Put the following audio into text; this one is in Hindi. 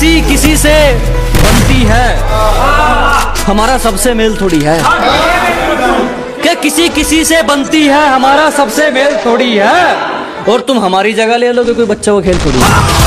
किसी किसी से बनती है, हमारा सबसे मेल थोड़ी है। क्या किसी किसी से बनती है, हमारा सबसे मेल थोड़ी है। और तुम हमारी जगह ले लोगे, कोई बच्चों का खेल थोड़ी है।